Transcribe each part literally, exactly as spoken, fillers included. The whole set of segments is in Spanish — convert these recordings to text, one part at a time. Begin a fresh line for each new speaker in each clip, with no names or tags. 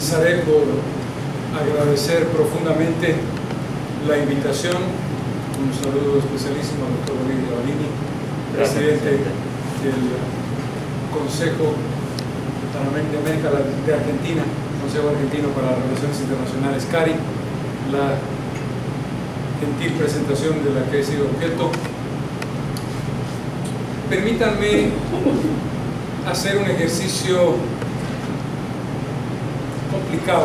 comenzaré por agradecer profundamente la invitación. Un saludo especialísimo al doctor Bolivia Balini, presidente del Consejo de América de Argentina, Consejo Argentino para las Relaciones Internacionales, CARI, la gentil presentación de la que he sido objeto. Permítanme hacer un ejercicio complicado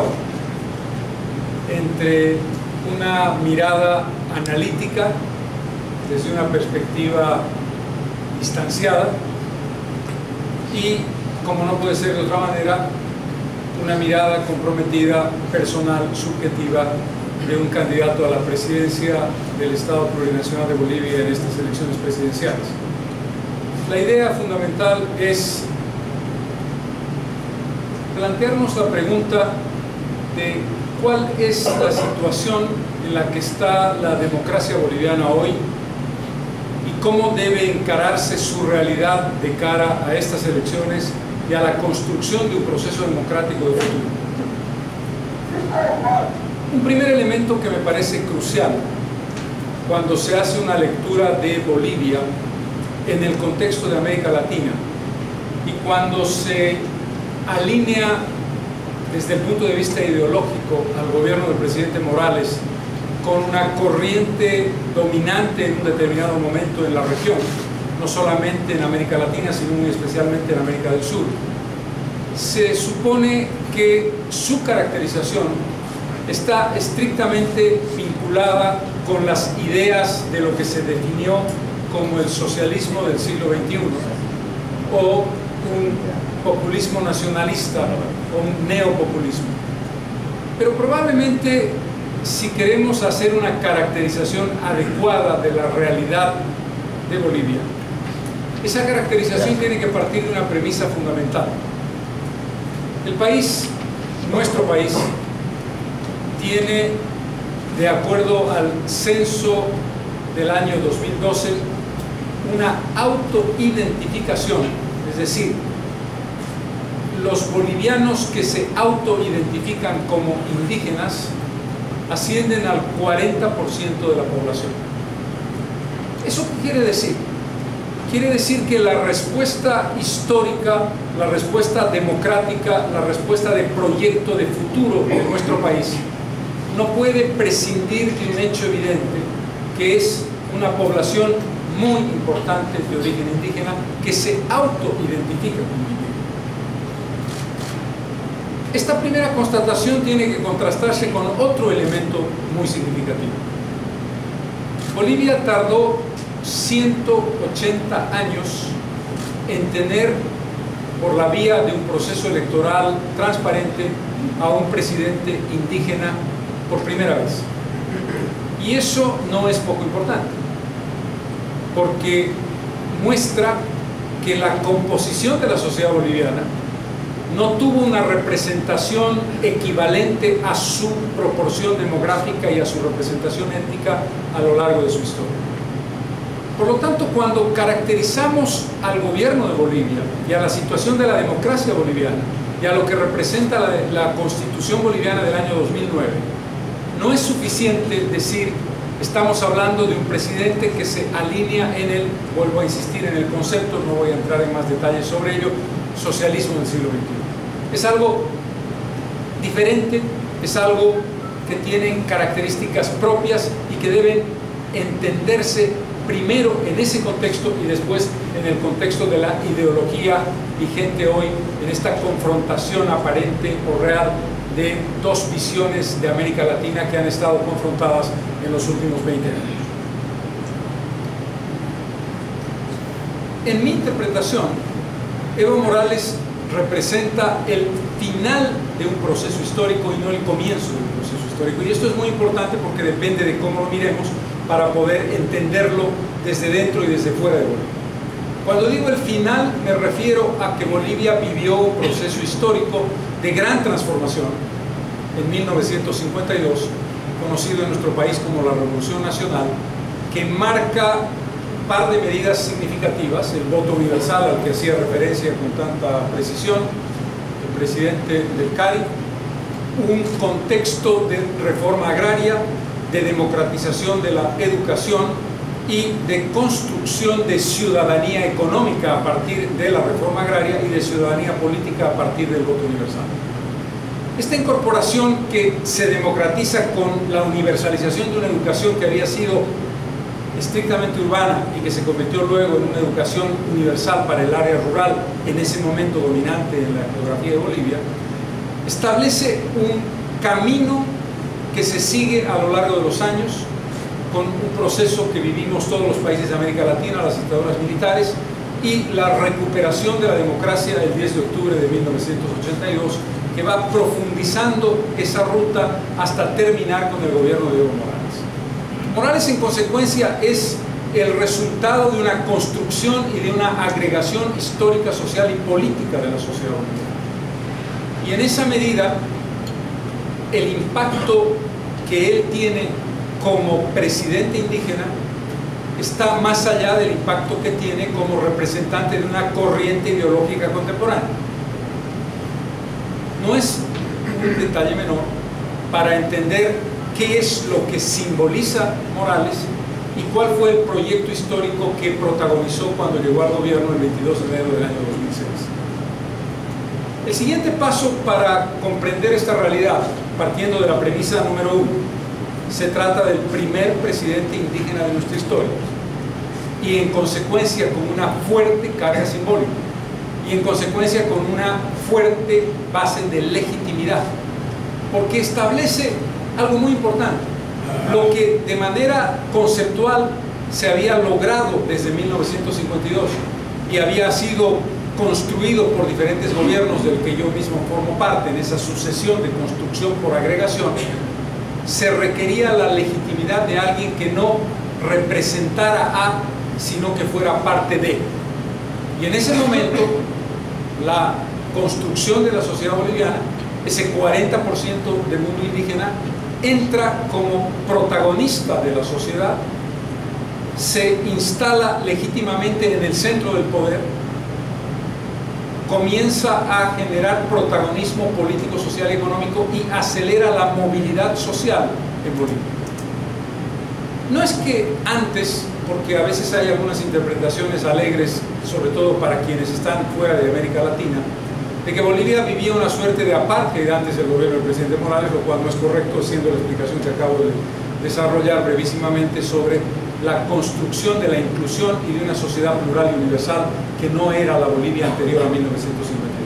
entre una mirada analítica desde una perspectiva distanciada y, como no puede ser de otra manera, una mirada comprometida, personal, subjetiva de un candidato a la presidencia del Estado Plurinacional de Bolivia en estas elecciones presidenciales. La idea fundamental es plantearnos la pregunta de cuál es la situación en la que está la democracia boliviana hoy y cómo debe encararse su realidad de cara a estas elecciones y a la construcción de un proceso democrático de futuro. Un primer elemento que me parece crucial cuando se hace una lectura de Bolivia en el contexto de América Latina y cuando se alinea desde el punto de vista ideológico al gobierno del presidente Morales con una corriente dominante en un determinado momento en la región, no solamente en América Latina, sino muy especialmente en América del Sur. Se supone que su caracterización está estrictamente vinculada con las ideas de lo que se definió como el socialismo del siglo veintiuno o un populismo nacionalista o un neopopulismo. Pero probablemente, si queremos hacer una caracterización adecuada de la realidad de Bolivia, esa caracterización tiene que partir de una premisa fundamental. El país, nuestro país, tiene, de acuerdo al censo del año dos mil doce, una autoidentificación, es decir, los bolivianos que se autoidentifican como indígenas ascienden al cuarenta por ciento de la población. ¿Eso qué quiere decir? Quiere decir que la respuesta histórica, la respuesta democrática, la respuesta de proyecto de futuro de nuestro país no puede prescindir de un hecho evidente, que es una población muy importante de origen indígena que se autoidentifica como indígena. Esta primera constatación tiene que contrastarse con otro elemento muy significativo. Bolivia tardó ciento ochenta años en tener, por la vía de un proceso electoral transparente, a un presidente indígena por primera vez. Y eso no es poco importante, porque muestra que la composición de la sociedad boliviana no tuvo una representación equivalente a su proporción demográfica y a su representación étnica a lo largo de su historia. Por lo tanto, cuando caracterizamos al gobierno de Bolivia y a la situación de la democracia boliviana y a lo que representa la, la Constitución boliviana del año dos mil nueve, no es suficiente decir estamos hablando de un presidente que se alinea en el, vuelvo a insistir en el concepto, no voy a entrar en más detalles sobre ello, socialismo del siglo veintiuno. Es algo diferente, es algo que tiene características propias y que deben entenderse primero en ese contexto y después en el contexto de la ideología vigente hoy, en esta confrontación aparente o real de dos visiones de América Latina que han estado confrontadas en los últimos veinte años. En mi interpretación, Evo Morales representa el final de un proceso histórico y no el comienzo de un proceso histórico. Y esto es muy importante porque depende de cómo lo miremos para poder entenderlo desde dentro y desde fuera de Bolivia. Cuando digo el final, me refiero a que Bolivia vivió un proceso histórico de gran transformación en mil novecientos cincuenta y dos, conocido en nuestro país como la Revolución Nacional, que marca un par de medidas significativas: el voto universal al que hacía referencia con tanta precisión el presidente del CARI, un contexto de reforma agraria, de democratización de la educación y de construcción de ciudadanía económica a partir de la reforma agraria y de ciudadanía política a partir del voto universal. Esta incorporación que se democratiza con la universalización de una educación que había sido estrictamente urbana y que se convirtió luego en una educación universal para el área rural, en ese momento dominante en la geografía de Bolivia, establece un camino que se sigue a lo largo de los años, con un proceso que vivimos todos los países de América Latina, las dictaduras militares, y la recuperación de la democracia el diez de octubre de mil novecientos ochenta y dos, que va profundizando esa ruta hasta terminar con el gobierno de Evo Morales. Morales, en consecuencia, es el resultado de una construcción y de una agregación histórica, social y política de la sociedad boliviana. Y en esa medida, el impacto que él tiene como presidente indígena está más allá del impacto que tiene como representante de una corriente ideológica contemporánea. No es un detalle menor para entender qué es lo que simboliza Morales y cuál fue el proyecto histórico que protagonizó cuando llegó al gobierno el veintidós de enero del año dos mil seis. El siguiente paso para comprender esta realidad, partiendo de la premisa número uno, se trata del primer presidente indígena de nuestra historia y en consecuencia con una fuerte carga simbólica y en consecuencia con una fuerte base de legitimidad, porque establece algo muy importante, lo que de manera conceptual se había logrado desde mil novecientos cincuenta y dos y había sido construido por diferentes gobiernos del que yo mismo formo parte en esa sucesión de construcción por agregación. Se requería la legitimidad de alguien que no representara a, sino que fuera parte de. Y en ese momento, la construcción de la sociedad boliviana, ese cuarenta por ciento del mundo indígena, entra como protagonista de la sociedad, se instala legítimamente en el centro del poder, comienza a generar protagonismo político, social y económico y acelera la movilidad social en Bolivia. No es que antes, porque a veces hay algunas interpretaciones alegres, sobre todo para quienes están fuera de América Latina, de que Bolivia vivía una suerte de apartheid antes del gobierno del presidente Morales, lo cual no es correcto, siendo la explicación que acabo de desarrollar brevísimamente sobre la construcción de la inclusión y de una sociedad plural y universal que no era la Bolivia anterior a mil novecientos cincuenta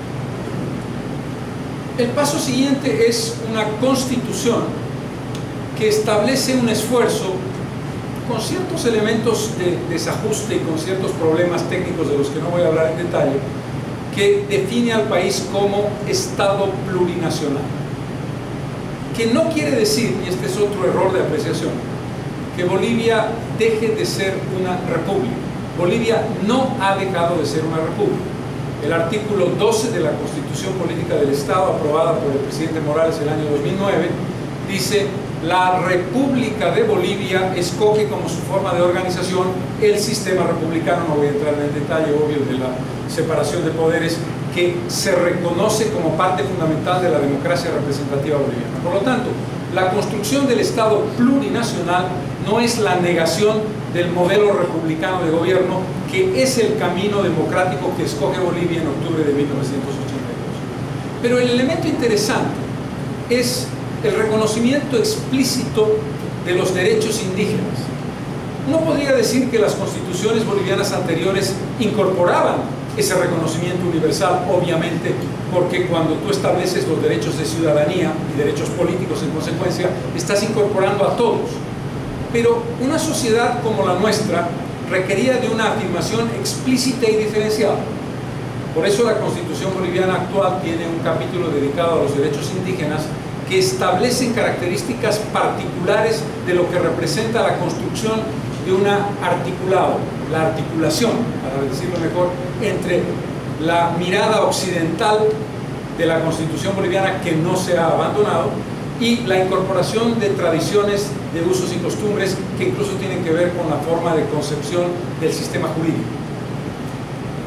y dos. El paso siguiente es una constitución que establece un esfuerzo con ciertos elementos de desajuste y con ciertos problemas técnicos de los que no voy a hablar en detalle, que define al país como Estado plurinacional, que no quiere decir, y este es otro error de apreciación, que Bolivia deje de ser una república. Bolivia no ha dejado de ser una república. El artículo doce de la Constitución Política del Estado, aprobada por el presidente Morales el año dos mil nueve, dice: la República de Bolivia escoge como su forma de organización el sistema republicano. No voy a entrar en el detalle obvio de la separación de poderes, que se reconoce como parte fundamental de la democracia representativa boliviana. Por lo tanto, la construcción del Estado plurinacional no es la negación del modelo republicano de gobierno, que es el camino democrático que escoge Bolivia en octubre de mil novecientos ochenta y dos. Pero el elemento interesante es el reconocimiento explícito de los derechos indígenas. Uno podría decir que las constituciones bolivianas anteriores incorporaban ese reconocimiento universal, obviamente, porque cuando tú estableces los derechos de ciudadanía y derechos políticos en consecuencia, estás incorporando a todos. Pero una sociedad como la nuestra requería de una afirmación explícita y diferenciada. Por eso la Constitución boliviana actual tiene un capítulo dedicado a los derechos indígenas, que establecen características particulares de lo que representa la construcción de un articulado, la articulación, para decirlo mejor, entre la mirada occidental de la Constitución boliviana, que no se ha abandonado, y la incorporación de tradiciones, de usos y costumbres que incluso tienen que ver con la forma de concepción del sistema jurídico.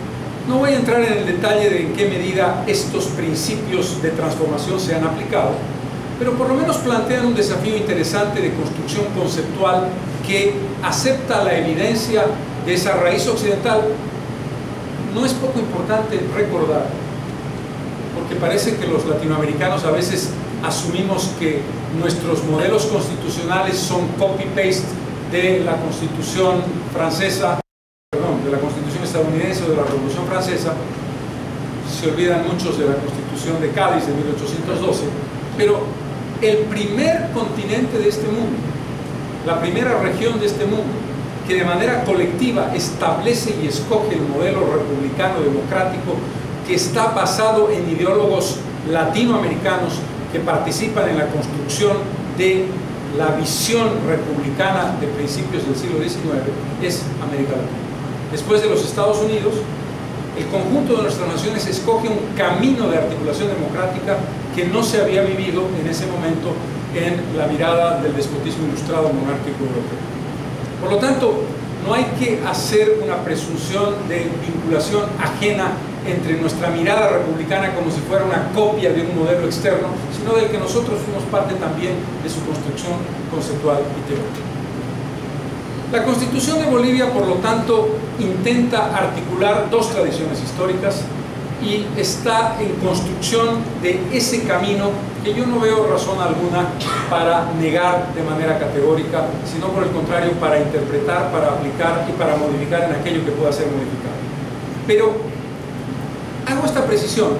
No voy a entrar en el detalle de en qué medida estos principios de transformación se han aplicado, pero por lo menos plantean un desafío interesante de construcción conceptual que acepta la evidencia de esa raíz occidental. No es poco importante recordar, porque parece que los latinoamericanos a veces asumimos que nuestros modelos constitucionales son copy-paste de la Constitución francesa, perdón, de la Constitución estadounidense o de la Revolución Francesa. Se olvidan muchos de la Constitución de Cádiz de mil ochocientos doce, pero el primer continente de este mundo, la primera región de este mundo, que de manera colectiva establece y escoge el modelo republicano democrático que está basado en ideólogos latinoamericanos que participan en la construcción de la visión republicana de principios del siglo diecinueve, es América Latina. Después de los Estados Unidos, el conjunto de nuestras naciones escoge un camino de articulación democrática que no se había vivido en ese momento en la mirada del despotismo ilustrado monárquico europeo. Por lo tanto, no hay que hacer una presunción de vinculación ajena entre nuestra mirada republicana como si fuera una copia de un modelo externo, sino del que nosotros fuimos parte también de su construcción conceptual y teórica. La Constitución de Bolivia, por lo tanto, intenta articular dos tradiciones históricas y está en construcción de ese camino que yo no veo razón alguna para negar de manera categórica, sino por el contrario, para interpretar, para aplicar y para modificar en aquello que pueda ser modificado. Pero hago esta precisión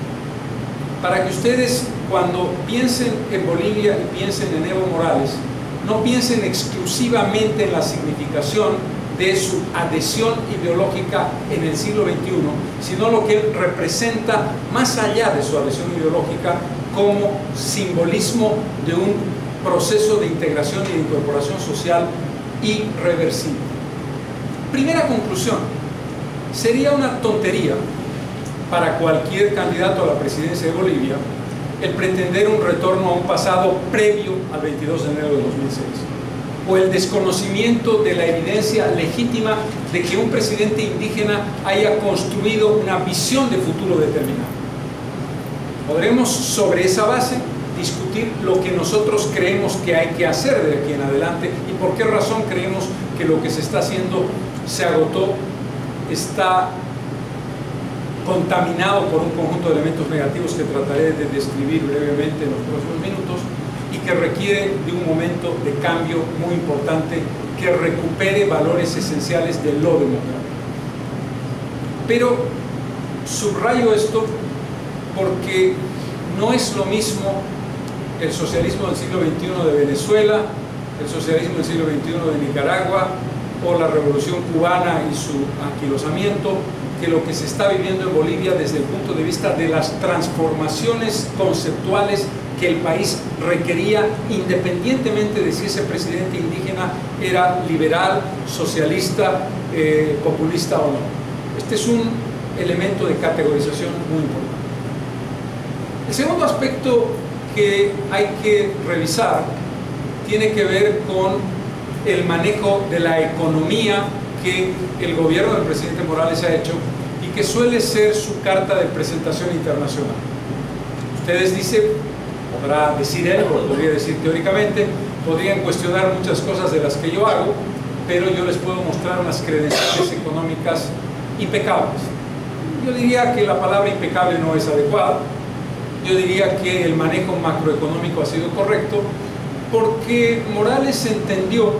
para que ustedes, cuando piensen en Bolivia y piensen en Evo Morales, no piensen exclusivamente en la significación de su adhesión ideológica en el siglo veintiuno, sino lo que él representa más allá de su adhesión ideológica como simbolismo de un proceso de integración y de incorporación social irreversible. Primera conclusión: sería una tontería para cualquier candidato a la presidencia de Bolivia el pretender un retorno a un pasado previo al veintidós de enero de dos mil seis, o el desconocimiento de la evidencia legítima de que un presidente indígena haya construido una visión de futuro determinado. Podremos sobre esa base discutir lo que nosotros creemos que hay que hacer de aquí en adelante y por qué razón creemos que lo que se está haciendo se agotó, está contaminado por un conjunto de elementos negativos que trataré de describir brevemente en los próximos minutos, y que requiere de un momento de cambio muy importante que recupere valores esenciales de lo democrático. Pero subrayo esto porque no es lo mismo el socialismo del siglo veintiuno de Venezuela, el socialismo del siglo veintiuno de Nicaragua o la revolución cubana y su anquilosamiento, que lo que se está viviendo en Bolivia desde el punto de vista de las transformaciones conceptuales que el país requería, independientemente de si ese presidente indígena era liberal, socialista, eh, populista o no. Este es un elemento de categorización muy importante. El segundo aspecto que hay que revisar tiene que ver con el manejo de la economía que el gobierno del presidente Morales ha hecho y que suele ser su carta de presentación internacional. Ustedes dicen, podrá decir él, o podría decir teóricamente, podrían cuestionar muchas cosas de las que yo hago, pero yo les puedo mostrar unas credenciales económicas impecables. Yo diría que la palabra impecable no es adecuada. Yo diría que el manejo macroeconómico ha sido correcto, porque Morales entendió,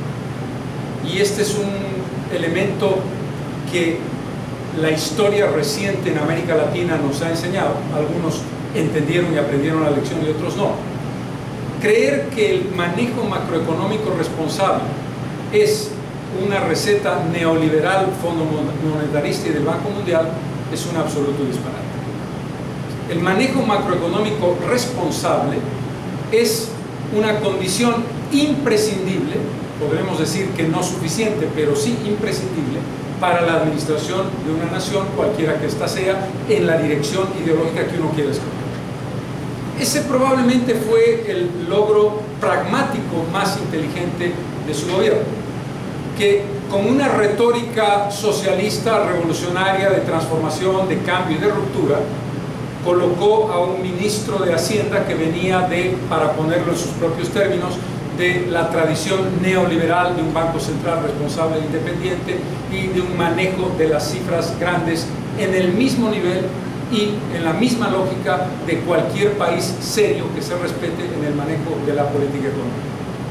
y este es un elemento que la historia reciente en América Latina nos ha enseñado, algunos entendieron y aprendieron la lección y otros no. Creer que el manejo macroeconómico responsable es una receta neoliberal, fondo monetarista y del Banco Mundial es un absoluto disparate. El manejo macroeconómico responsable es una condición imprescindible, podremos decir que no suficiente, pero sí imprescindible para la administración de una nación, cualquiera que ésta sea, en la dirección ideológica que uno quiere escoger. Ese probablemente fue el logro pragmático más inteligente de su gobierno, que con una retórica socialista, revolucionaria, de transformación, de cambio y de ruptura, colocó a un ministro de Hacienda que venía de, para ponerlo en sus propios términos, de la tradición neoliberal de un banco central responsable e independiente y de un manejo de las cifras grandes en el mismo nivel y en la misma lógica de cualquier país serio que se respete en el manejo de la política económica.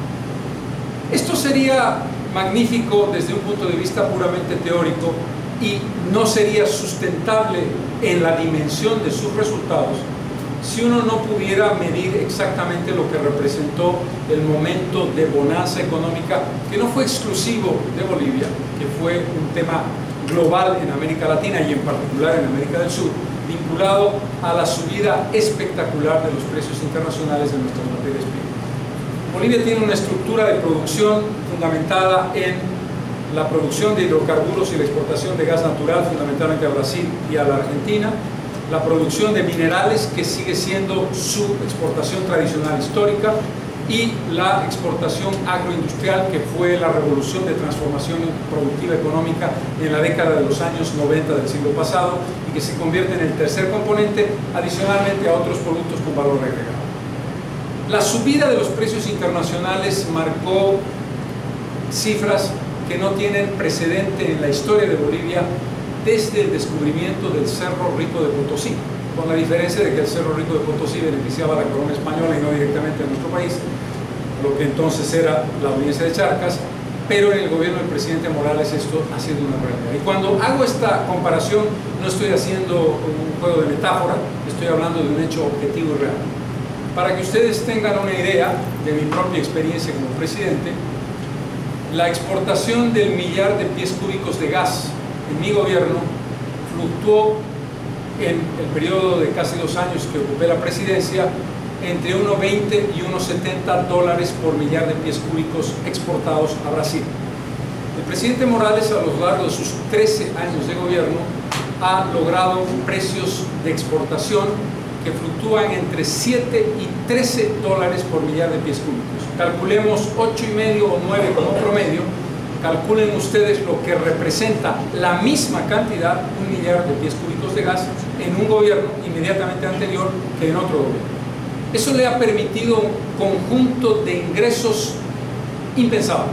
Esto sería magnífico desde un punto de vista puramente teórico y no sería sustentable en la dimensión de sus resultados si uno no pudiera medir exactamente lo que representó el momento de bonanza económica, que no fue exclusivo de Bolivia, que fue un tema global en América Latina y en particular en América del Sur, vinculado a la subida espectacular de los precios internacionales de nuestras materias primas. Bolivia tiene una estructura de producción fundamentada en la producción de hidrocarburos y la exportación de gas natural, fundamentalmente a Brasil y a la Argentina, la producción de minerales, que sigue siendo su exportación tradicional histórica, y la exportación agroindustrial, que fue la revolución de transformación productiva económica en la década de los años noventa del siglo pasado y que se convierte en el tercer componente, adicionalmente a otros productos con valor agregado. La subida de los precios internacionales marcó cifras que no tienen precedente en la historia de Bolivia desde el descubrimiento del Cerro Rico de Potosí, con la diferencia de que el Cerro Rico de Potosí beneficiaba a la corona española y no directamente a nuestro país, lo que entonces era la audiencia de Charcas, pero en el gobierno del presidente Morales esto ha sido una realidad. Y cuando hago esta comparación no estoy haciendo un juego de metáfora, estoy hablando de un hecho objetivo y real. Para que ustedes tengan una idea de mi propia experiencia como presidente, la exportación del millar de pies cúbicos de gas en mi gobierno fluctuó en el periodo de casi dos años que ocupé la presidencia entre uno veinte y uno setenta dólares por millar de pies cúbicos exportados a Brasil. El presidente Morales, a lo largo de sus trece años de gobierno, ha logrado precios de exportación que fluctúan entre siete y trece dólares por millar de pies cúbicos. Calculemos ocho y medio o nueve como promedio. Calculen ustedes lo que representa la misma cantidad, un millar de pies cúbicos de gas, en un gobierno inmediatamente anterior que en otro gobierno. Eso le ha permitido un conjunto de ingresos impensados.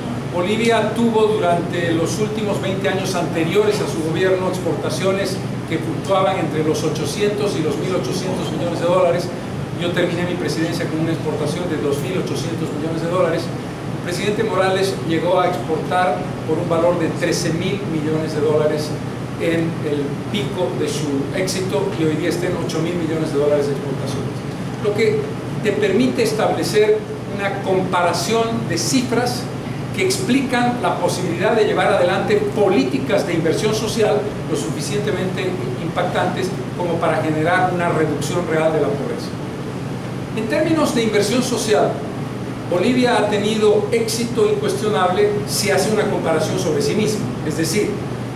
Bolivia tuvo durante los últimos veinte años anteriores a su gobierno exportaciones que fluctuaban entre los ochocientos y los mil ochocientos millones de dólares. Yo terminé mi presidencia con una exportación de dos mil ochocientos millones de dólares. El presidente Morales llegó a exportar por un valor de trece mil millones de dólares en el pico de su éxito y hoy día está en ocho mil millones de dólares de exportaciones. Lo que te permite establecer una comparación de cifras que explican la posibilidad de llevar adelante políticas de inversión social lo suficientemente impactantes como para generar una reducción real de la pobreza. En términos de inversión social, Bolivia ha tenido éxito incuestionable si hace una comparación sobre sí misma. Es decir,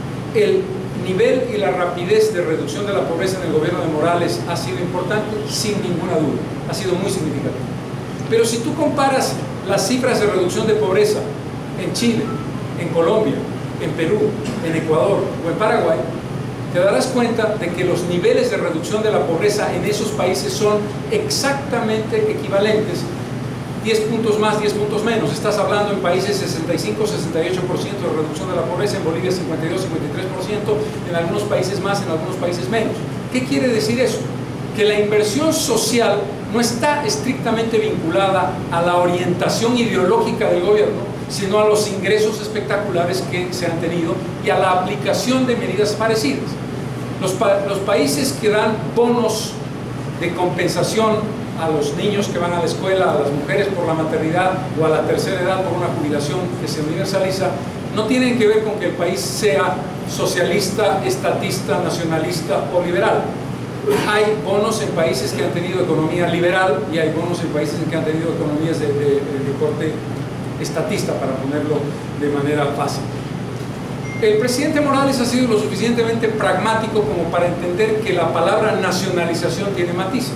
el nivel y la rapidez de reducción de la pobreza en el gobierno de Morales ha sido importante, sin ninguna duda, ha sido muy significativo. Pero si tú comparas las cifras de reducción de pobreza en Chile, en Colombia, en Perú, en Ecuador o en Paraguay, te darás cuenta de que los niveles de reducción de la pobreza en esos países son exactamente equivalentes. diez puntos más, diez puntos menos. Estás hablando en países sesenta y cinco, sesenta y ocho por ciento de reducción de la pobreza, en Bolivia cincuenta y dos, cincuenta y tres por ciento, en algunos países más, en algunos países menos. ¿Qué quiere decir eso? Que la inversión social no está estrictamente vinculada a la orientación ideológica del gobierno, sino a los ingresos espectaculares que se han tenido y a la aplicación de medidas parecidas. Los, pa los países que dan bonos de compensación a los niños que van a la escuela, a las mujeres por la maternidad o a la tercera edad por una jubilación que se universaliza, no tienen que ver con que el país sea socialista, estatista, nacionalista o liberal. Hay bonos en países que han tenido economía liberal y hay bonos en países que han tenido economías de, de, de corte estatista, para ponerlo de manera fácil. El presidente Morales ha sido lo suficientemente pragmático como para entender que la palabra nacionalización tiene matices.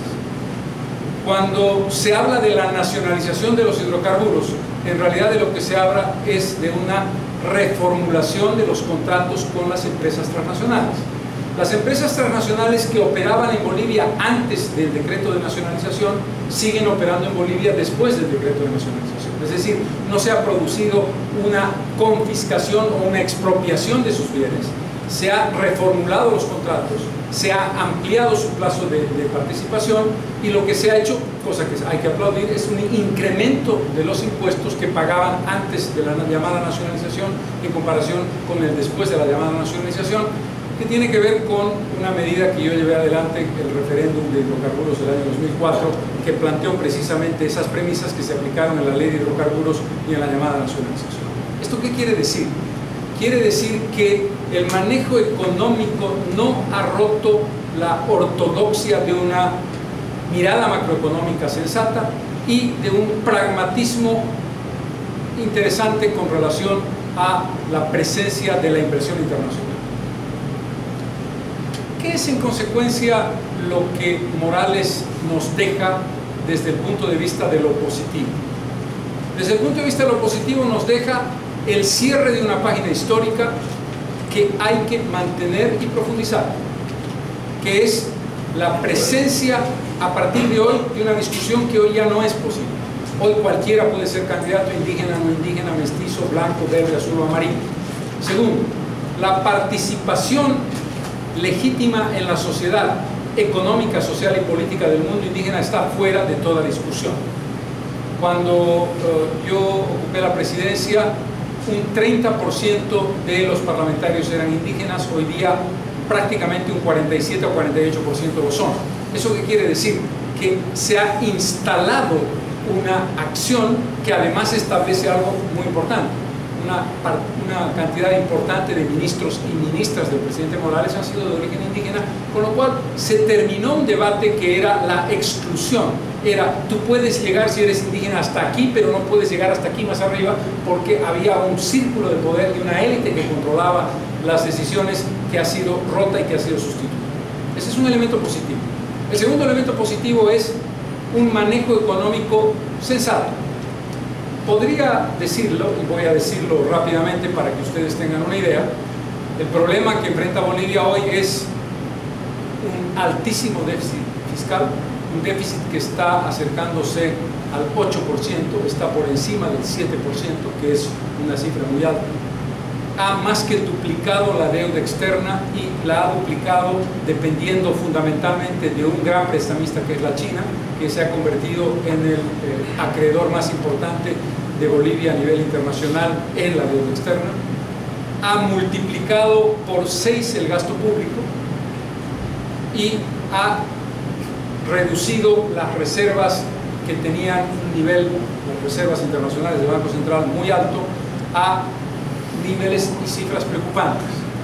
Cuando se habla de la nacionalización de los hidrocarburos, en realidad de lo que se habla es de una reformulación de los contratos con las empresas transnacionales. Las empresas transnacionales que operaban en Bolivia antes del decreto de nacionalización siguen operando en Bolivia después del decreto de nacionalización. Es decir, no se ha producido una confiscación o una expropiación de sus bienes, se ha reformulado los contratos, se ha ampliado su plazo de, de participación y lo que se ha hecho, cosa que hay que aplaudir, es un incremento de los impuestos que pagaban antes de la llamada nacionalización en comparación con el después de la llamada nacionalización, que tiene que ver con una medida que yo llevé adelante, el referéndum de hidrocarburos del año dos mil cuatro, que planteó precisamente esas premisas que se aplicaron en la ley de hidrocarburos y en la llamada nacionalización. ¿Esto qué quiere decir? Quiere decir que el manejo económico no ha roto la ortodoxia de una mirada macroeconómica sensata y de un pragmatismo interesante con relación a la presencia de la inversión internacional. ¿Qué es en consecuencia lo que Morales nos deja desde el punto de vista de lo positivo? Desde el punto de vista de lo positivo nos deja el cierre de una página histórica que hay que mantener y profundizar, que es la presencia a partir de hoy de una discusión que hoy ya no es posible. Hoy cualquiera puede ser candidato, indígena, no indígena, mestizo, blanco, verde, azul o amarillo. Segundo, la participación legítima en la sociedad económica, social y política del mundo indígena está fuera de toda discusión. Cuando uh, yo ocupé la presidencia, un treinta por ciento de los parlamentarios eran indígenas, hoy día prácticamente un cuarenta y siete o cuarenta y ocho por ciento lo son. ¿Eso qué quiere decir? Que se ha instalado una acción que además establece algo muy importante. Una, una cantidad importante de ministros y ministras del presidente Morales han sido de origen indígena, con lo cual se terminó un debate que era la exclusión. Era, tú puedes llegar si eres indígena hasta aquí, pero no puedes llegar hasta aquí más arriba, porque había un círculo de poder y una élite que controlaba las decisiones que ha sido rota y que ha sido sustituida. Ese es un elemento positivo. El segundo elemento positivo es un manejo económico sensato. Podría decirlo, y voy a decirlo rápidamente para que ustedes tengan una idea, el problema que enfrenta Bolivia hoy es un altísimo déficit fiscal, un déficit que está acercándose al ocho por ciento, está por encima del siete por ciento, que es una cifra muy alta. Ha más que duplicado la deuda externa y la ha duplicado dependiendo fundamentalmente de un gran prestamista que es la China, que se ha convertido en el eh, acreedor más importante de Bolivia a nivel internacional en la deuda externa. Ha multiplicado por seis el gasto público y ha reducido las reservas que tenían un nivel, las reservas internacionales del Banco Central muy alto, a niveles y cifras preocupantes.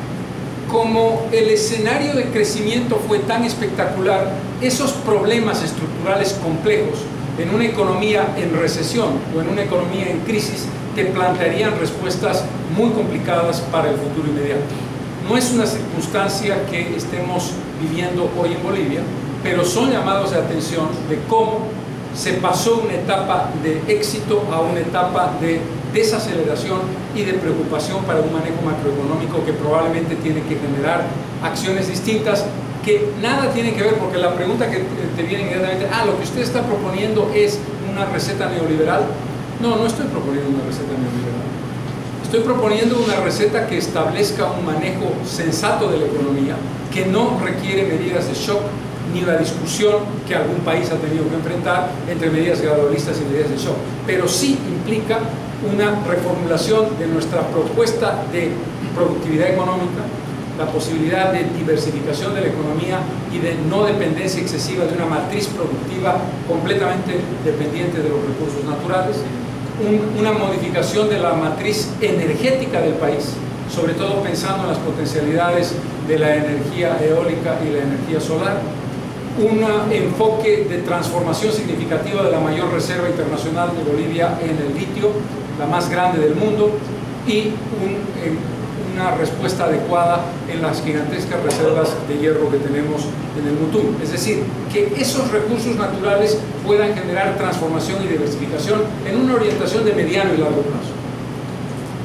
Como el escenario de crecimiento fue tan espectacular, esos problemas estructurales complejos en una economía en recesión o en una economía en crisis te plantearían respuestas muy complicadas para el futuro inmediato. No es una circunstancia que estemos viviendo hoy en Bolivia, pero son llamados de atención de cómo se pasó una etapa de éxito a una etapa de desaceleración y de preocupación para un manejo macroeconómico que probablemente tiene que generar acciones distintas que nada tienen que ver, porque la pregunta que te viene inmediatamente, ah, lo que usted está proponiendo es una receta neoliberal. No, no estoy proponiendo una receta neoliberal. Estoy proponiendo una receta que establezca un manejo sensato de la economía, que no requiere medidas de shock, ni la discusión que algún país ha tenido que enfrentar entre medidas gradualistas y medidas de shock, pero sí implica una reformulación de nuestra propuesta de productividad económica, la posibilidad de diversificación de la economía y de no dependencia excesiva de una matriz productiva completamente dependiente de los recursos naturales, un, una modificación de la matriz energética del país, sobre todo pensando en las potencialidades de la energía eólica y la energía solar, un enfoque de transformación significativa de la mayor reserva internacional de Bolivia en el litio, la más grande del mundo, y un, eh, una respuesta adecuada en las gigantescas reservas de hierro que tenemos en el Mutum. Es decir, que esos recursos naturales puedan generar transformación y diversificación en una orientación de mediano y largo plazo.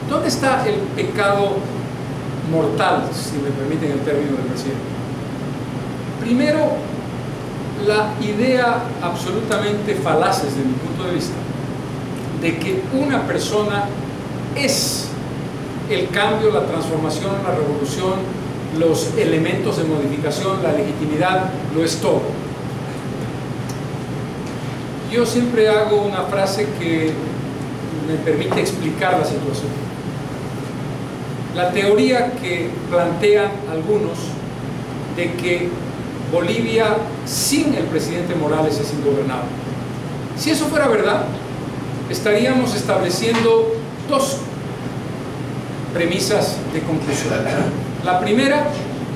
¿Dónde está el pecado mortal, si me permiten el término del presidente? Primero, la idea absolutamente falaz desde mi punto de vista de que una persona es el cambio, la transformación, la revolución, los elementos de modificación, la legitimidad, lo es todo. Yo siempre hago una frase que me permite explicar la situación. La teoría que plantean algunos de que Bolivia sin el presidente Morales es ingobernable. Si eso fuera verdad, estaríamos estableciendo dos premisas de conclusión. La primera,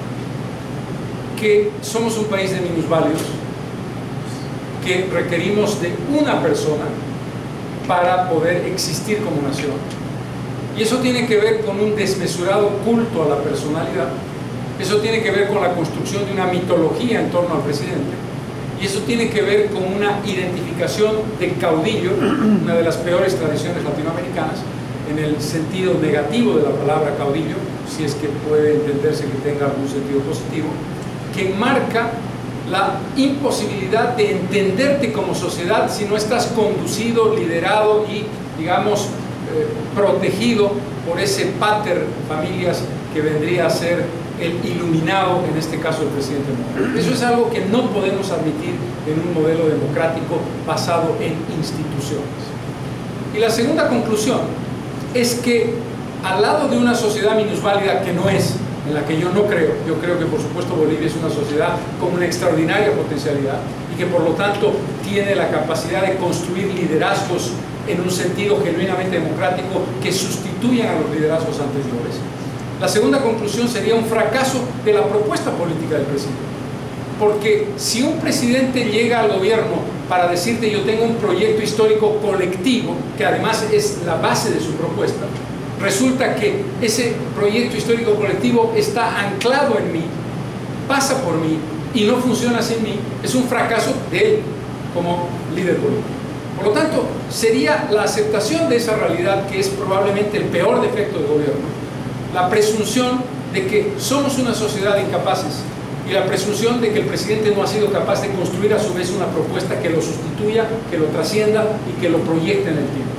que somos un país de minusválidos, que requerimos de una persona para poder existir como nación. Y eso tiene que ver con un desmesurado culto a la personalidad. Eso tiene que ver con la construcción de una mitología en torno al presidente. Y eso tiene que ver con una identificación de caudillo, una de las peores tradiciones latinoamericanas, en el sentido negativo de la palabra caudillo, si es que puede entenderse que tenga algún sentido positivo, que marca la imposibilidad de entenderte como sociedad si no estás conducido, liderado y, digamos, eh, protegido por ese pater familias que vendría a ser el iluminado, en este caso el presidente Morales. Eso es algo que no podemos admitir en un modelo democrático basado en instituciones. Y la segunda conclusión es que al lado de una sociedad minusválida, que no es, en la que yo no creo, yo creo que por supuesto Bolivia es una sociedad con una extraordinaria potencialidad y que por lo tanto tiene la capacidad de construir liderazgos en un sentido genuinamente democrático que sustituyan a los liderazgos anteriores. La segunda conclusión sería un fracaso de la propuesta política del presidente. Porque si un presidente llega al gobierno para decirte yo tengo un proyecto histórico colectivo, que además es la base de su propuesta, resulta que ese proyecto histórico colectivo está anclado en mí, pasa por mí y no funciona sin mí, es un fracaso de él como líder político. Por lo tanto, sería la aceptación de esa realidad, que es probablemente el peor defecto del gobierno, la presunción de que somos una sociedad de incapaces y la presunción de que el presidente no ha sido capaz de construir a su vez una propuesta que lo sustituya, que lo trascienda y que lo proyecte en el tiempo.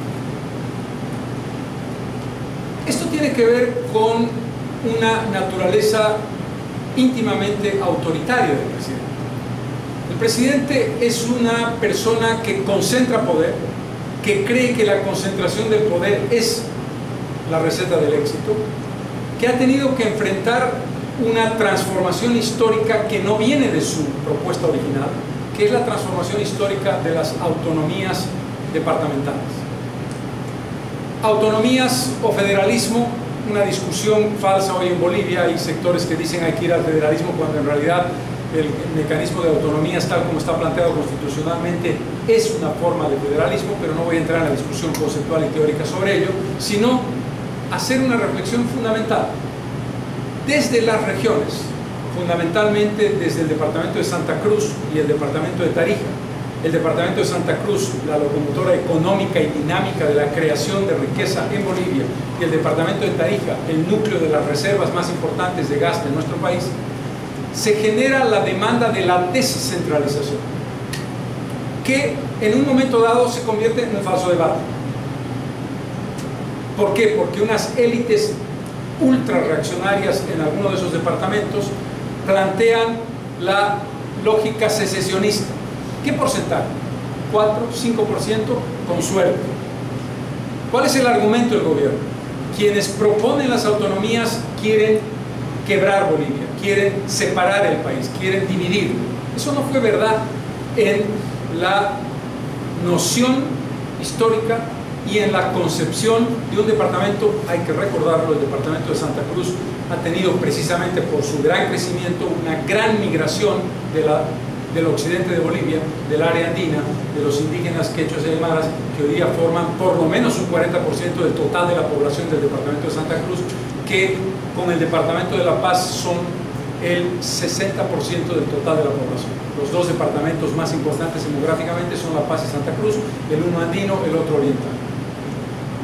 Esto tiene que ver con una naturaleza íntimamente autoritaria del presidente. El presidente es una persona que concentra poder, que cree que la concentración del poder es la receta del éxito, que ha tenido que enfrentar una transformación histórica que no viene de su propuesta original, que es la transformación histórica de las autonomías departamentales. Autonomías o federalismo, una discusión falsa hoy en Bolivia. Hay sectores que dicen hay que ir al federalismo cuando en realidad el mecanismo de autonomías tal como está planteado constitucionalmente es una forma de federalismo, pero no voy a entrar en la discusión conceptual y teórica sobre ello, sino hacer una reflexión fundamental desde las regiones, fundamentalmente desde el departamento de Santa Cruz y el departamento de Tarija. El departamento de Santa Cruz, la locomotora económica y dinámica de la creación de riqueza en Bolivia, y el departamento de Tarija, el núcleo de las reservas más importantes de gas de nuestro país, se genera la demanda de la descentralización, que en un momento dado se convierte en un falso debate. ¿Por qué? Porque unas élites ultra reaccionarias en alguno de esos departamentos plantean la lógica secesionista. ¿Qué porcentaje? ¿cuatro, cinco por ciento? Con suerte. ¿Cuál es el argumento del gobierno? Quienes proponen las autonomías quieren quebrar Bolivia, quieren separar el país, quieren dividir. Eso no fue verdad en la noción histórica y en la concepción de un departamento. Hay que recordarlo, el departamento de Santa Cruz ha tenido precisamente por su gran crecimiento una gran migración de la, del occidente de Bolivia, del área andina, de los indígenas quechuas y aymaras, que hoy día forman por lo menos un cuarenta por ciento del total de la población del departamento de Santa Cruz, que con el departamento de La Paz son el sesenta por ciento del total de la población. Los dos departamentos más importantes demográficamente son La Paz y Santa Cruz, el uno andino, el otro oriental.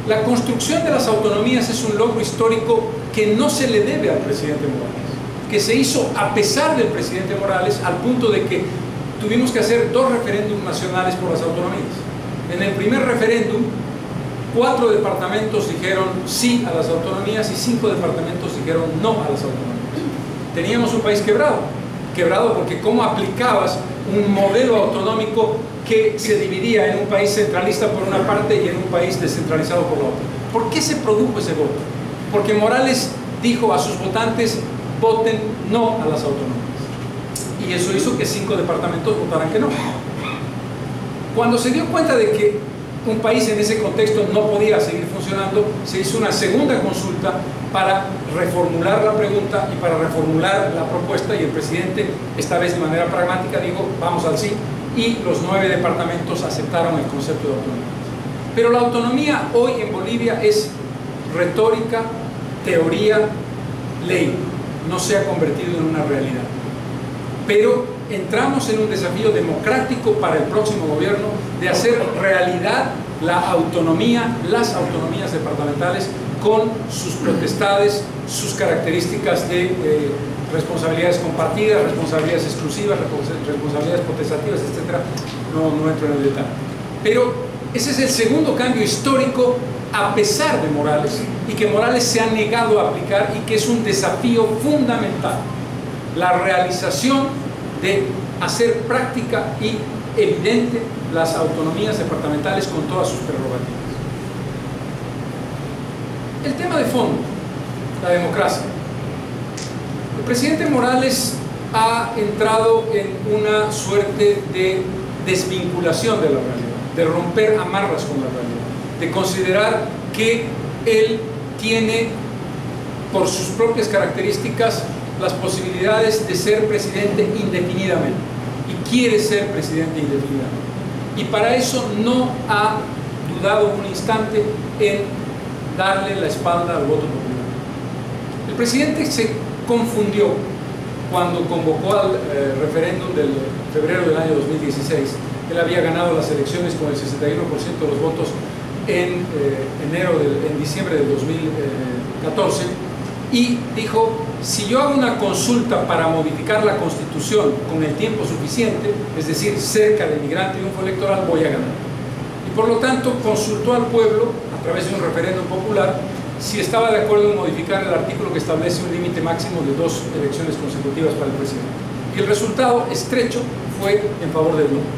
La construcción de las autonomías es un logro histórico que no se le debe al presidente Morales, que se hizo a pesar del presidente Morales, al punto de que tuvimos que hacer dos referéndums nacionales por las autonomías. En el primer referéndum, cuatro departamentos dijeron sí a las autonomías y cinco departamentos dijeron no a las autonomías. Teníamos un país quebrado, quebrado porque cómo aplicabas un modelo autonómico que se dividía en un país centralista por una parte y en un país descentralizado por la otra. ¿Por qué se produjo ese voto? Porque Morales dijo a sus votantes: voten no a las autonomías. Y eso hizo que cinco departamentos votaran que no. Cuando se dio cuenta de que un país en ese contexto no podía seguir funcionando, se hizo una segunda consulta para reformular la pregunta y para reformular la propuesta, y el presidente, esta vez de manera pragmática, dijo: vamos al sí, y los nueve departamentos aceptaron el concepto de autonomía. Pero la autonomía hoy en Bolivia es retórica, teoría, ley, no se ha convertido en una realidad. Pero entramos en un desafío democrático para el próximo gobierno de hacer realidad la autonomía, las autonomías departamentales, con sus potestades, sus características de eh, responsabilidades compartidas, responsabilidades exclusivas, responsabilidades potestativas, etcétera. No, no entro en el detalle. Pero ese es el segundo cambio histórico a pesar de Morales, y que Morales se ha negado a aplicar, y que es un desafío fundamental: la realización de hacer práctica y evidente las autonomías departamentales con todas sus prerrogativas. El tema de fondo, la democracia. El presidente Morales ha entrado en una suerte de desvinculación de la realidad, de romper amarras con la realidad, de considerar que él tiene, por sus propias características, las posibilidades de ser presidente indefinidamente, y quiere ser presidente indefinidamente. Y para eso no ha dudado un instante en darle la espalda al voto popular. El presidente se confundió cuando convocó al eh, referéndum del febrero del año dos mil dieciséis. Él había ganado las elecciones con el sesenta y uno por ciento de los votos en, eh, enero del, en diciembre del dos mil catorce, y dijo: si yo hago una consulta para modificar la Constitución con el tiempo suficiente, es decir, cerca del mi gran triunfo electoral, voy a ganar. Y por lo tanto consultó al pueblo a través de un referéndum popular si estaba de acuerdo en modificar el artículo que establece un límite máximo de dos elecciones consecutivas para el presidente. Y el resultado estrecho fue en favor del no.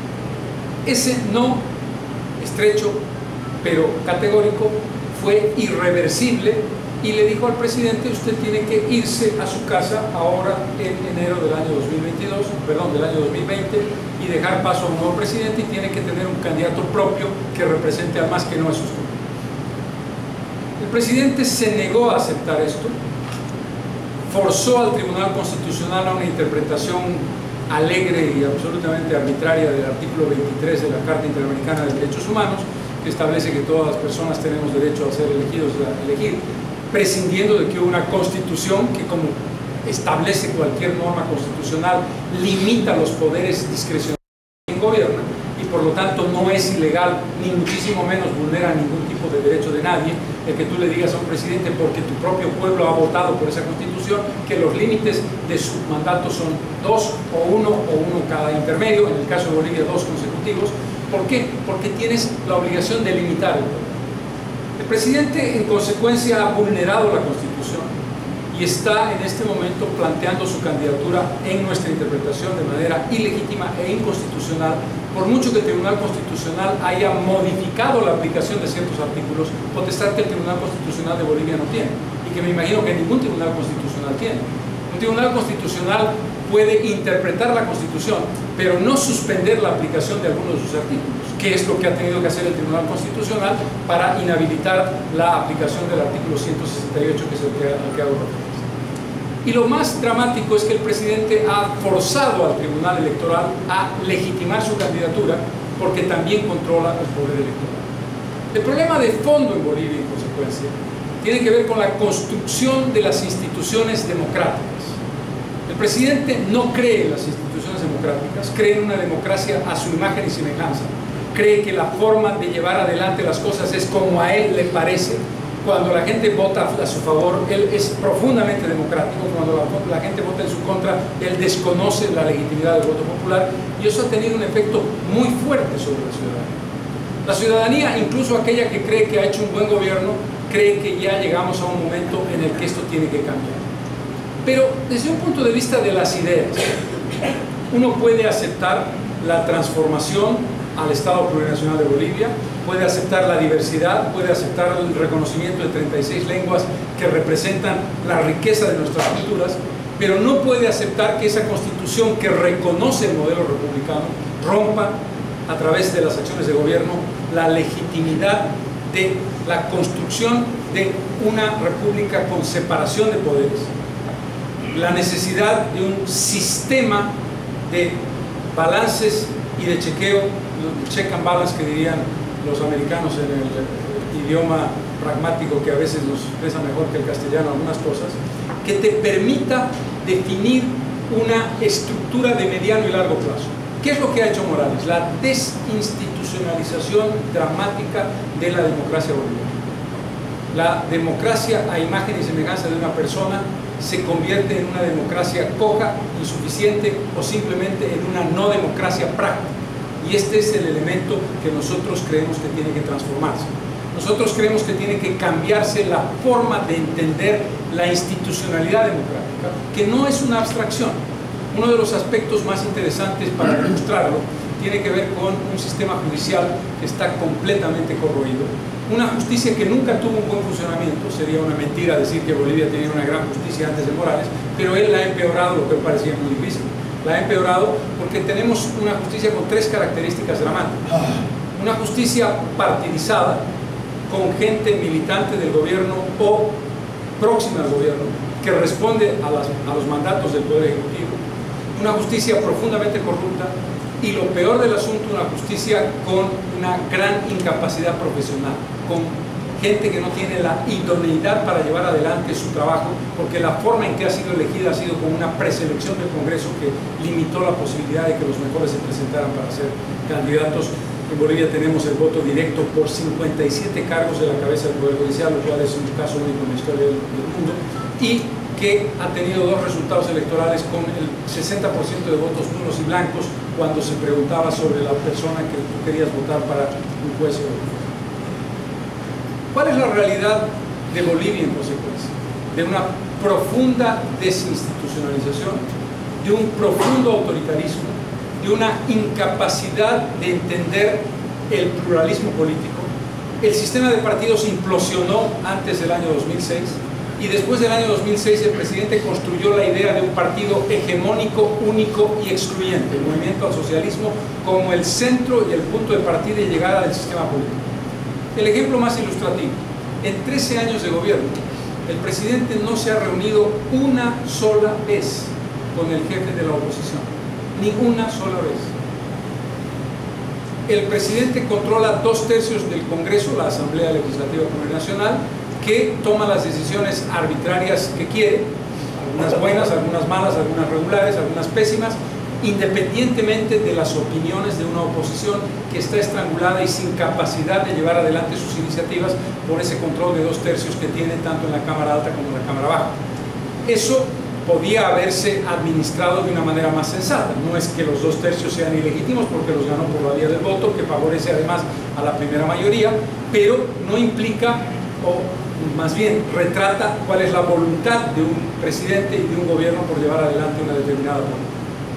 Ese no estrecho pero categórico fue irreversible, y le dijo al presidente: usted tiene que irse a su casa ahora en enero del año dos mil veintidós, perdón, del año dos mil veinte, y dejar paso a un nuevo presidente, y tiene que tener un candidato propio que represente al más que no es usted. El presidente se negó a aceptar esto, forzó al Tribunal Constitucional a una interpretación alegre y absolutamente arbitraria del artículo veintitrés de la Carta Interamericana de Derechos Humanos, que establece que todas las personas tenemos derecho a ser elegidos, a elegir, prescindiendo de que una constitución que, como establece cualquier norma constitucional, limita los poderes discrecionales de quien gobierna, y por lo tanto no es ilegal, ni muchísimo menos vulnera ningún tipo de derecho de nadie, el que tú le digas a un presidente, porque tu propio pueblo ha votado por esa constitución, que los límites de su mandato son dos o uno o uno cada intermedio, en el caso de Bolivia dos consecutivos. ¿Por qué? Porque tienes la obligación de limitar el poder. El presidente, en consecuencia, ha vulnerado la Constitución y está en este momento planteando su candidatura, en nuestra interpretación, de manera ilegítima e inconstitucional, por mucho que el Tribunal Constitucional haya modificado la aplicación de ciertos artículos, potestad que el Tribunal Constitucional de Bolivia no tiene, y que me imagino que ningún Tribunal Constitucional tiene. Un Tribunal Constitucional puede interpretar la Constitución, pero no suspender la aplicación de algunos de sus artículos, que es lo que ha tenido que hacer el Tribunal Constitucional para inhabilitar la aplicación del artículo ciento sesenta y ocho, que es el que, al que hago referencia. Y lo más dramático es que el presidente ha forzado al Tribunal Electoral a legitimar su candidatura, porque también controla el poder electoral. El problema de fondo en Bolivia, en consecuencia, tiene que ver con la construcción de las instituciones democráticas. El presidente no cree en las instituciones democráticas, cree en una democracia a su imagen y semejanza, cree que la forma de llevar adelante las cosas es como a él le parece. Cuando la gente vota a su favor, él es profundamente democrático. Cuando la, la gente vota en su contra, él desconoce la legitimidad del voto popular, y eso ha tenido un efecto muy fuerte sobre la ciudadanía. La ciudadanía, incluso aquella que cree que ha hecho un buen gobierno, cree que ya llegamos a un momento en el que esto tiene que cambiar. Pero desde un punto de vista de las ideas, uno puede aceptar la transformación al Estado Plurinacional de Bolivia, puede aceptar la diversidad, puede aceptar el reconocimiento de treinta y seis lenguas que representan la riqueza de nuestras culturas, pero no puede aceptar que esa Constitución que reconoce el modelo republicano rompa, a través de las acciones de gobierno, la legitimidad de la construcción de una república con separación de poderes, la necesidad de un sistema de balances y de chequeo, check and balance que dirían los americanos en el idioma pragmático, que a veces nos expresa mejor que el castellano algunas cosas, que te permita definir una estructura de mediano y largo plazo. ¿Qué es lo que ha hecho Morales? La desinstitucionalización dramática de la democracia boliviana. La democracia a imagen y semejanza de una persona se convierte en una democracia coja, insuficiente o simplemente en una no democracia práctica. Y este es el elemento que nosotros creemos que tiene que transformarse. Nosotros creemos que tiene que cambiarse la forma de entender la institucionalidad democrática, que no es una abstracción. Uno de los aspectos más interesantes para demostrarlo tiene que ver con un sistema judicial que está completamente corroído, una justicia que nunca tuvo un buen funcionamiento. Sería una mentira decir que Bolivia tenía una gran justicia antes de Morales, pero él la ha empeorado, lo que parecía muy difícil. La ha empeorado porque tenemos una justicia con tres características dramáticas. Una justicia partidizada, con gente militante del gobierno o próxima al gobierno, que responde a, las, a los mandatos del Poder Ejecutivo. Una justicia profundamente corrupta y, lo peor del asunto, una justicia con una gran incapacidad profesional, con gente que no tiene la idoneidad para llevar adelante su trabajo, porque la forma en que ha sido elegida ha sido con una preselección del Congreso que limitó la posibilidad de que los mejores se presentaran para ser candidatos. En Bolivia tenemos el voto directo por cincuenta y siete cargos de la cabeza del Poder Judicial, lo cual es un caso único en la historia del, del mundo, y que ha tenido dos resultados electorales con el sesenta por ciento de votos nulos y blancos cuando se preguntaba sobre la persona que tú querías votar para un juez. ¿Cuál es la realidad de Bolivia en consecuencia? De una profunda desinstitucionalización, de un profundo autoritarismo, de una incapacidad de entender el pluralismo político. El sistema de partidos implosionó antes del año dos mil seis, y después del año dos mil seis el presidente construyó la idea de un partido hegemónico, único y excluyente, el Movimiento al Socialismo, como el centro y el punto de partida y llegada del sistema político. El ejemplo más ilustrativo: en trece años de gobierno, el presidente no se ha reunido una sola vez con el jefe de la oposición, ni una sola vez. El presidente controla dos tercios del Congreso, la Asamblea Legislativa Plurinacional, que toma las decisiones arbitrarias que quiere, algunas buenas, algunas malas, algunas regulares, algunas pésimas, independientemente de las opiniones de una oposición que está estrangulada y sin capacidad de llevar adelante sus iniciativas por ese control de dos tercios que tiene tanto en la Cámara Alta como en la Cámara Baja. Eso podía haberse administrado de una manera más sensata. No es que los dos tercios sean ilegítimos, porque los ganó por la vía del voto, que favorece además a la primera mayoría, pero no implica, o más bien retrata, cuál es la voluntad de un presidente y de un gobierno por llevar adelante una determinada política.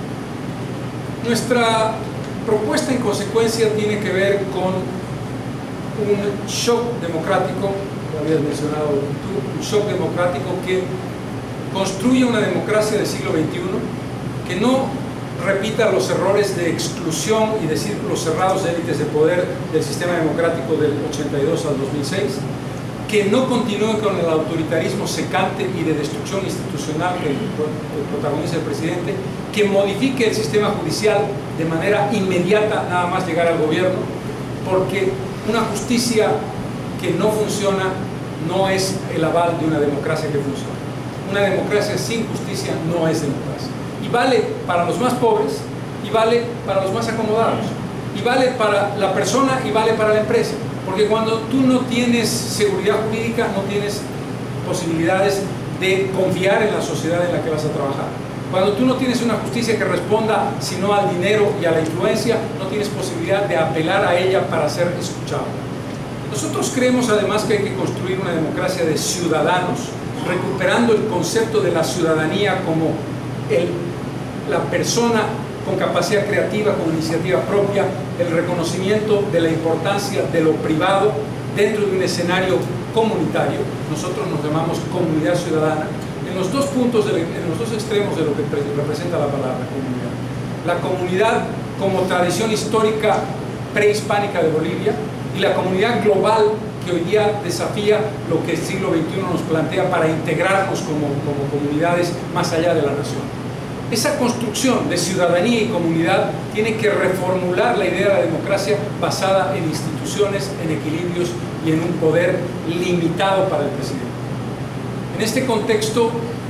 Nuestra propuesta en consecuencia tiene que ver con un shock democrático, lo habías mencionado tú, un shock democrático que construye una democracia del siglo veintiuno que no repita los errores de exclusión y de círculos cerrados de élites de poder del sistema democrático del ochenta y dos al dos mil seis, que no continúe con el autoritarismo secante y de destrucción institucional que protagoniza el presidente, que modifique el sistema judicial de manera inmediata nada más llegar al gobierno, porque una justicia que no funciona no es el aval de una democracia que funciona. Una democracia sin justicia no es democracia. Y vale para los más pobres y vale para los más acomodados. Y vale para la persona y vale para la empresa. Porque cuando tú no tienes seguridad jurídica, no tienes posibilidades de confiar en la sociedad en la que vas a trabajar. Cuando tú no tienes una justicia que responda sino al dinero y a la influencia, no tienes posibilidad de apelar a ella para ser escuchado. Nosotros creemos además que hay que construir una democracia de ciudadanos, recuperando el concepto de la ciudadanía como el, la persona con capacidad creativa, con iniciativa propia, el reconocimiento de la importancia de lo privado dentro de un escenario comunitario. Nosotros nos llamamos comunidad ciudadana, en los dos puntos, de, en los dos extremos de lo que representa la palabra comunidad. La comunidad como tradición histórica prehispánica de Bolivia y la comunidad global que hoy día desafía lo que el siglo veintiuno nos plantea para integrarnos como, como comunidades más allá de la nación. Esa construcción de ciudadanía y comunidad tiene que reformular la idea de la democracia basada en instituciones, en equilibrios y en un poder limitado para el presidente. En este contexto,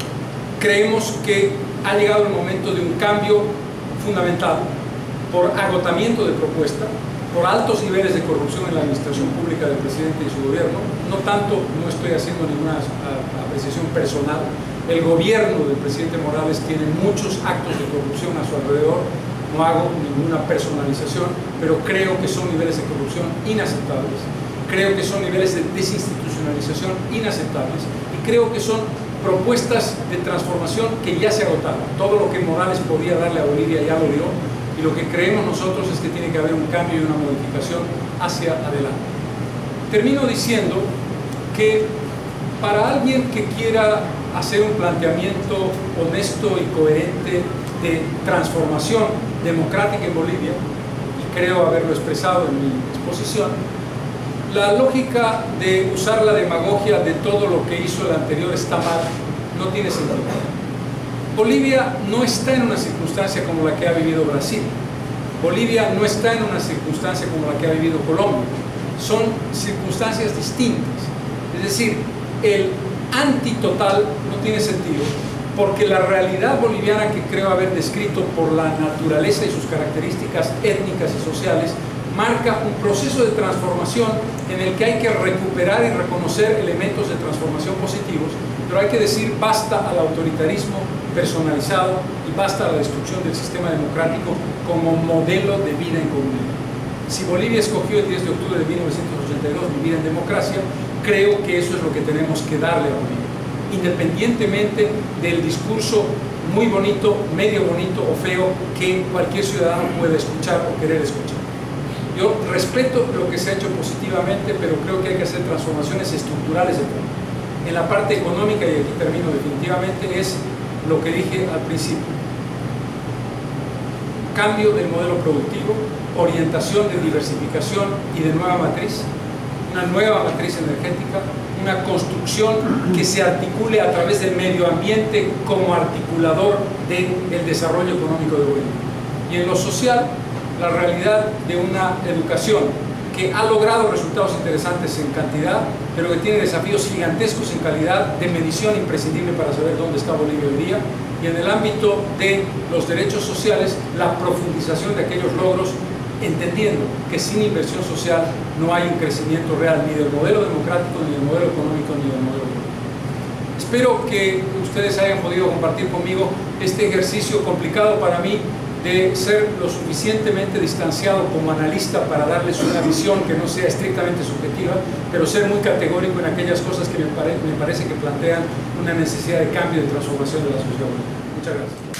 creemos que ha llegado el momento de un cambio fundamental por agotamiento de propuesta, por altos niveles de corrupción en la administración pública del presidente y su gobierno. No tanto, no estoy haciendo ninguna apreciación personal. El gobierno del presidente Morales tiene muchos actos de corrupción a su alrededor. No hago ninguna personalización, pero creo que son niveles de corrupción inaceptables. Creo que son niveles de desinstitucionalización inaceptables. Y creo que son propuestas de transformación que ya se agotaron. Todo lo que Morales podía darle a Bolivia ya lo dio. Y lo que creemos nosotros es que tiene que haber un cambio y una modificación hacia adelante. Termino diciendo que para alguien que quiera hacer un planteamiento honesto y coherente de transformación democrática en Bolivia, y creo haberlo expresado en mi exposición, la lógica de usar la demagogia de todo lo que hizo el anterior está mal, no tiene sentido. Bolivia no está en una circunstancia como la que ha vivido Brasil. Bolivia no está en una circunstancia como la que ha vivido Colombia. Son circunstancias distintas. Es decir, el antitotal no tiene sentido, porque la realidad boliviana que creo haber descrito por la naturaleza y sus características étnicas y sociales marca un proceso de transformación en el que hay que recuperar y reconocer elementos de transformación positivos, pero hay que decir basta al autoritarismo personalizado y basta a la destrucción del sistema democrático como modelo de vida en comunidad. Si Bolivia escogió el diez de octubre de mil novecientos ochenta y dos vivir en democracia, creo que eso es lo que tenemos que darle a Bolivia, independientemente del discurso muy bonito, medio bonito o feo que cualquier ciudadano puede escuchar o querer escuchar. Yo respeto lo que se ha hecho positivamente, pero creo que hay que hacer transformaciones estructurales de fondo. En la parte económica, y aquí termino definitivamente, es lo que dije al principio: cambio del modelo productivo, orientación de diversificación y de nueva matriz, una nueva matriz energética, una construcción que se articule a través del medio ambiente como articulador del desarrollo económico de Bolivia. Y en lo social, la realidad de una educación que ha logrado resultados interesantes en cantidad, pero que tiene desafíos gigantescos en calidad, de medición imprescindible para saber dónde está Bolivia hoy día, y en el ámbito de los derechos sociales, la profundización de aquellos logros, entendiendo que sin inversión social no hay un crecimiento real ni del modelo democrático, ni del modelo económico, ni del modelo político. Espero que ustedes hayan podido compartir conmigo este ejercicio complicado para mí de ser lo suficientemente distanciado como analista para darles una visión que no sea estrictamente subjetiva, pero ser muy categórico en aquellas cosas que me, pare, me parece que plantean una necesidad de cambio y de transformación de la sociedad. Muchas gracias.